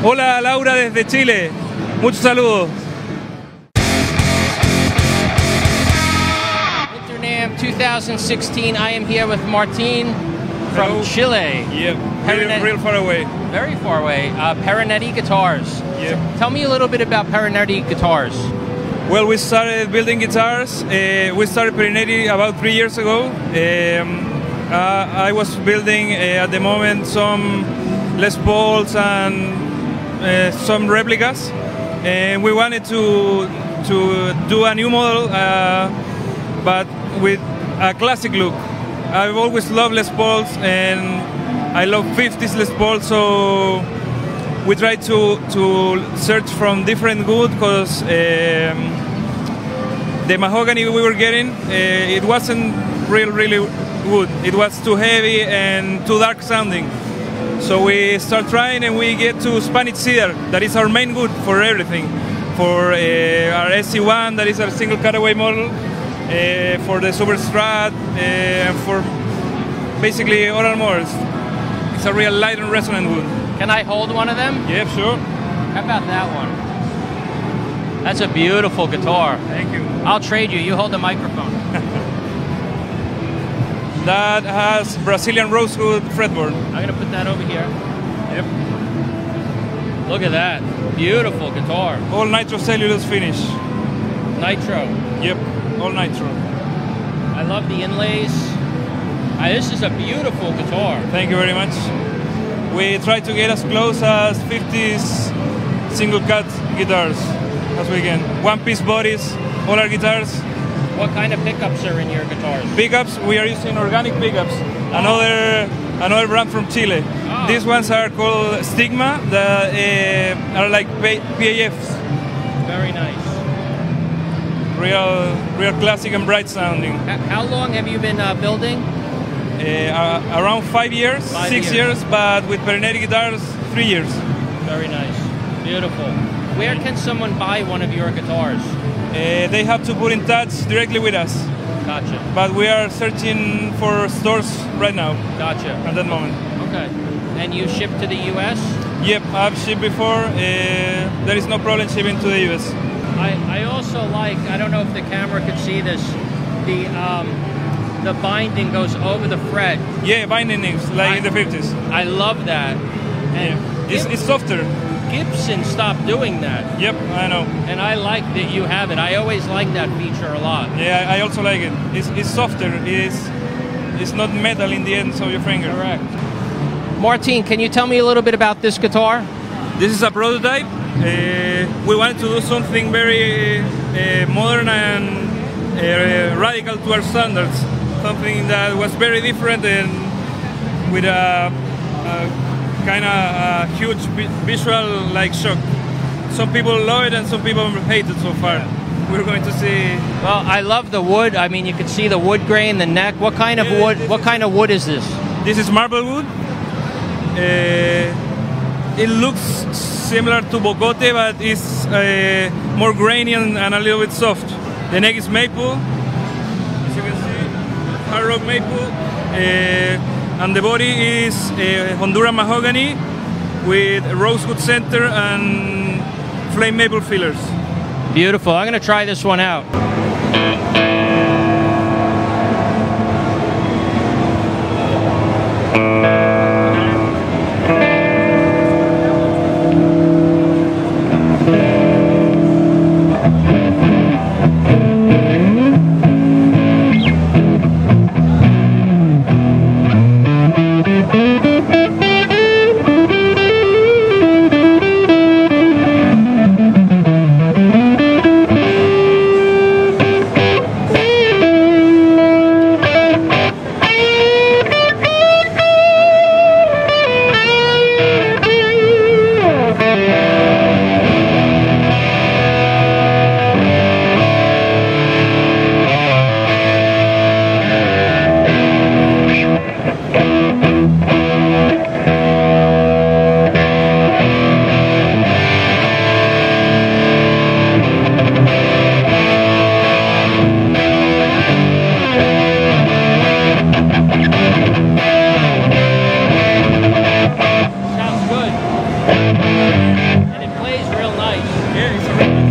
Hola Laura desde Chile, muchos saludos. Internam 2016, I am here with Martin from Hello. Chile. Yep, real far away. Very far away. Perinetti Guitars. Yep. Tell me a little bit about Perinetti Guitars. Well, we started building guitars. We started Perinetti about 3 years ago. I was building at the moment some Les Pauls and some replicas, and we wanted to do a new model, but with a classic look. I've always loved Les Pauls, and I love 50s Les Pauls, so we tried to search from different wood, because the mahogany we were getting, it wasn't really wood. It was too heavy and too dark sounding. So we start trying, and we get to Spanish cedar. That is our main wood for everything. For our SC1, that is our single cutaway model. For the Super Strat, and for basically all our models. It's a real light and resonant wood. Can I hold one of them? Yeah, sure. How about that one? That's a beautiful guitar. Thank you. I'll trade you. You hold the microphone. That has Brazilian rosewood fretboard. I'm going to put that over here. Yep. Look at that. Beautiful guitar. All nitro cellulose finish. Nitro. Yep, all nitro. I love the inlays. This is a beautiful guitar. Thank you very much. We try to get as close as 50s single cut guitars as we can. One-piece bodies, all our guitars. What kind of pickups are in your guitars? Pickups, we are using organic pickups. Another brand from Chile. Oh. These ones are called Stigma, that are like PAFs. Very nice. Real classic and bright sounding. How long have you been building? Around 5 years, 6 years, but with Perinetti guitars, 3 years. Very nice. Beautiful. Where can someone buy one of your guitars? They have to put in touch directly with us. Gotcha. But we are searching for stores right now. Gotcha. At that moment. Okay. And you ship to the U.S.? Yep, I've shipped before. There is no problem shipping to the U.S. I also like, I don't know if the camera could see this, the binding goes over the fret. Yeah, binding is like in the 50s. I love that. And yeah. It's softer. Gibson stopped doing that. Yep, I know. And I like that you have it. I always like that feature a lot. Yeah, I also like it. It's softer. It's not metal in the ends of your finger. Correct. Martin, can you tell me a little bit about this guitar? This is a prototype. We wanted to do something very modern and radical to our standards. Something that was very different and with a kind of huge visual like shock. Some people love it and some people hate it so far. We're going to see. Well, I love the wood. I mean, you can see the wood grain, the neck. What kind of wood? What kind of wood is this? This is marble wood. It looks similar to Bocote, but it's more grainy and a little bit soft. The neck is maple, as you can see, hard rock maple, and the body is Honduran mahogany with rosewood center and flame maple fillers. Beautiful. I'm going to try this one out. And it plays real nice. Yeah, it's a really nice.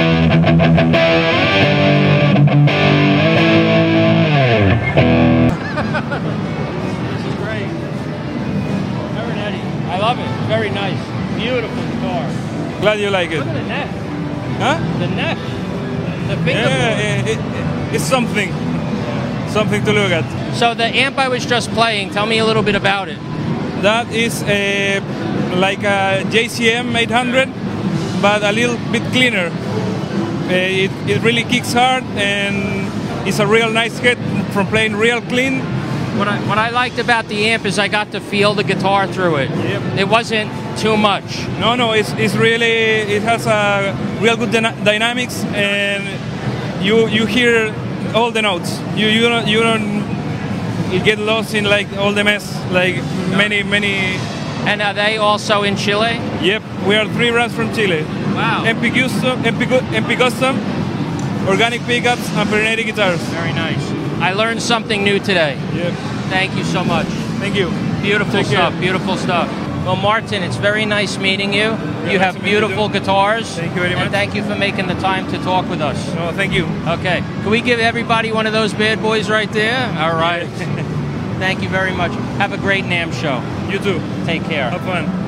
This is great. Marinetti. I love it. Very nice. Beautiful guitar. Glad you like it. Look at the neck. Huh? The neck. The fingerboard. Yeah, it's something. Something to look at. So the amp I was just playing, tell me a little bit about it. That is like a JCM 800, but a little bit cleaner. It really kicks hard, and it's a real nice hit from playing real clean. What I liked about the amp is I got to feel the guitar through it. Yep. It wasn't too much. No, it's really, it has a real good dynamics, and you hear all the notes. You don't get lost in like all the mess, like many. And are they also in Chile? Yep, we are 3 brands from Chile. Wow. MP Custom, Organic Pickups, and Perinetti Guitars. Very nice. I learned something new today. Yep. Thank you so much. Thank you. Beautiful Take stuff. care. Beautiful stuff. Well, Martin, it's very nice meeting you. You nice have to meet beautiful you. guitars. Thank you very much. And thank you for making the time to talk with us. No, thank you. Okay. Can we give everybody one of those bad boys right there? All right. Thank you very much. Have a great NAMM show. You too. Take care. Have fun.